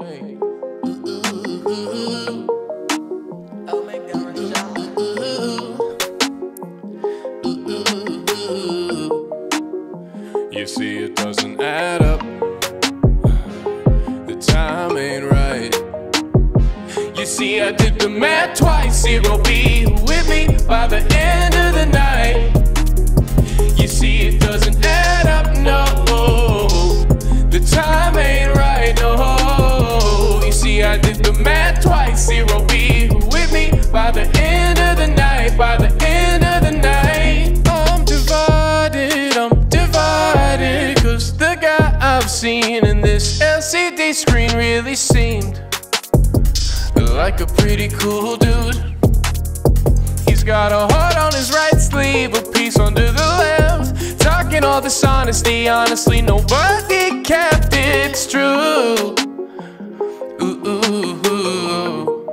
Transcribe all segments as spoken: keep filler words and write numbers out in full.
Hey. Ooh, ooh, ooh. Oh my God, ooh, ooh, ooh, ooh. You see, it doesn't add up. The time ain't right. You see, I did the math twice. Zero be with me by the end of the night. You see, it doesn't add up, no. The time ain't right, no. You see, I did the math twice. Zero be with me by the end of the night. By the end of the night, I'm divided, I'm divided. Cause the guy I've seen in this L C D screen really seemed like a pretty cool dude. He's got a heart on his right sleeve, a piece under the left. Talking all this honesty, honestly nobody kept it. It's true. Ooh, ooh, ooh.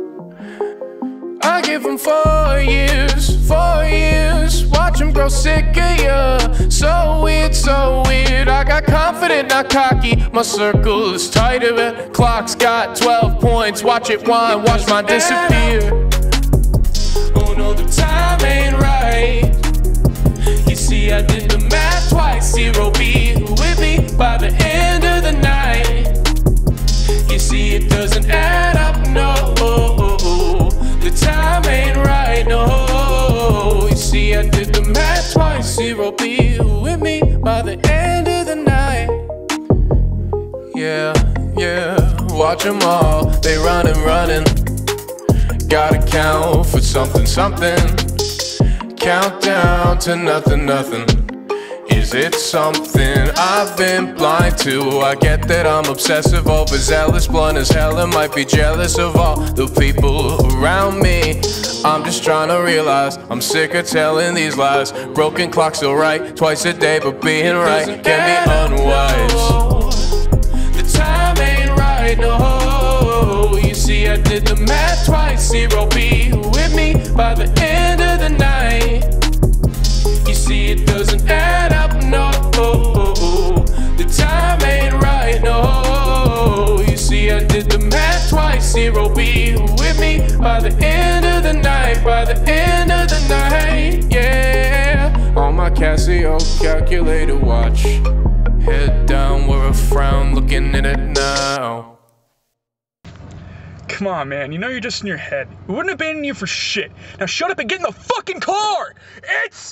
I give him four years, four years. Watch him grow sick of ya. So weird, so weird. I got confident, not cocky. My circle is tighter. Clock's got twelve points. Watch it wind, watch mine disappear. Oh no, the time ain't right. You see, I did the math twice. Zero be with me by the end of the night. You see, it doesn't add up, no. The time ain't right, no. You see, I did the math twice. Zero be with me by the end of the night. Yeah, yeah, watch them all, they running, running. Gotta count for something, something. Countdown to nothing, nothing. Is it something I've been blind to? I get that I'm obsessive, overzealous, blunt as hell, and might be jealous of all the people around me. I'm just trying to realize I'm sick of telling these lies. Broken clock still right, twice a day, but being right can be unwise. The time ain't right, no. You see, I did the math twice. Zero be with me by the end of the night. You see, it doesn't add up, no. The time ain't right, no. You see, I did the math twice. Zero be with me by the end of the night. By the end of the night, yeah. On my Casio calculator watch, head down with a frown, looking at it now. Come on, man, you know you're just in your head. We wouldn't abandon you for shit. Now shut up and get in the fucking car! It's